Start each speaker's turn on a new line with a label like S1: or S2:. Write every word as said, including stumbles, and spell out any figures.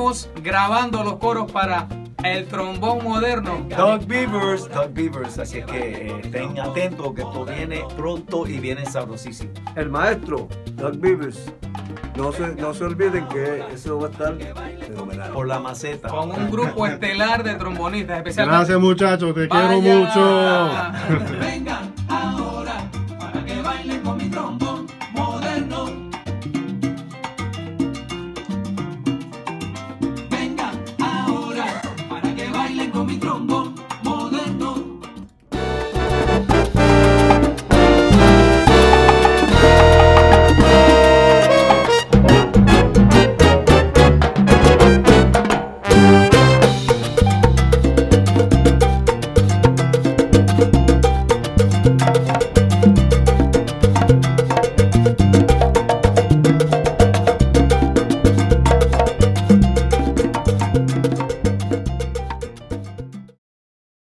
S1: estamos grabando los coros para el trombón moderno.
S2: Doug Beavers, Doug Beavers, así es que eh, estén atentos que esto viene pronto y viene sabrosísimo.
S3: El maestro, Doug Beavers. No se, no se olviden que eso va a estar fenomenal.
S2: Por la maceta.
S1: Con un grupo estelar de trombonistas, especialmente.
S4: Gracias, muchachos, te
S1: Vaya.
S4: quiero mucho.
S1: Venga.